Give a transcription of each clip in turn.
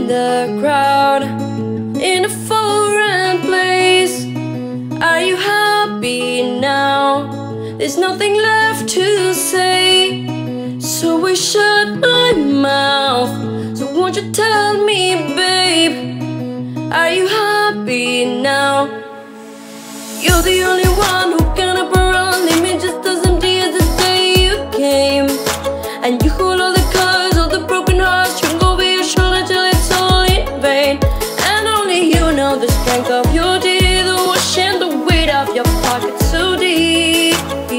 the crowd in a foreign place. Are you happy now? There's nothing left to say, so I shut my mouth. So won't you tell me, babe, are you happy now? You're the only one who can up around me just as empty as the day you came. And you hold all the colors, all the broken hearts, you can go over your shoulder till it's all in vain. And only you know the strength of your teeth, the wash and the weight of your pocket so deep.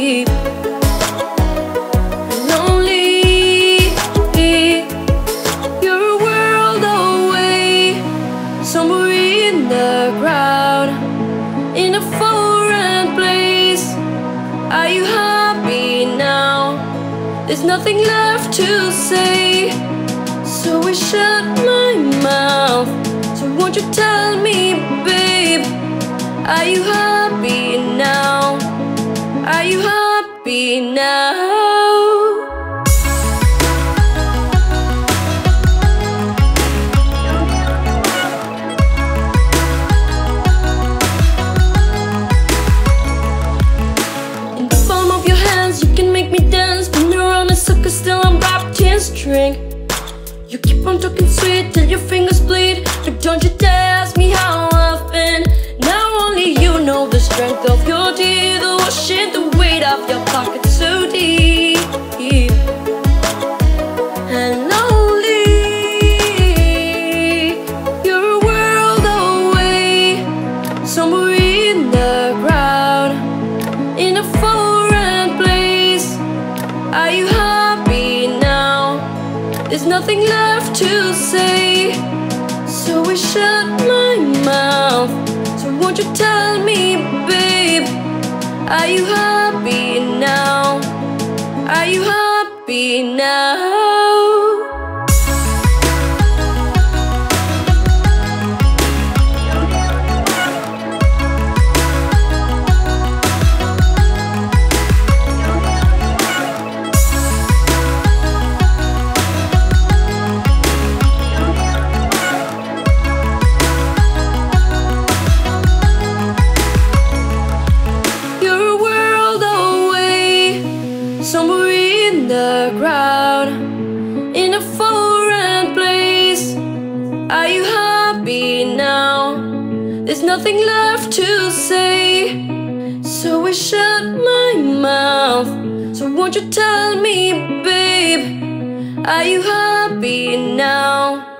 Lonely, you're a world away, somewhere in the crowd, in a foreign place. Are you happy now? There's nothing left to say, so I shut my mouth. So won't you tell me, babe, are you happy now? Are you happy now? Still I'm wrapped in string. You keep on talking sweet till your fingers bleed, but don't you dare ask me how I've been. Now only you know the strength of your teeth, the wash and the weight of your pocket so deep. And lonely, you're a world away, somewhere in the crowd, in a foreign place. Are you happy now? There's nothing left to say, so I shut my mouth. So won't you tell me, babe, are you happy now? Are you happy now? Somewhere in the crowd, in a foreign place. Are you happy now? There's nothing left to say, so I shut my mouth. So won't you tell me, babe, are you happy now?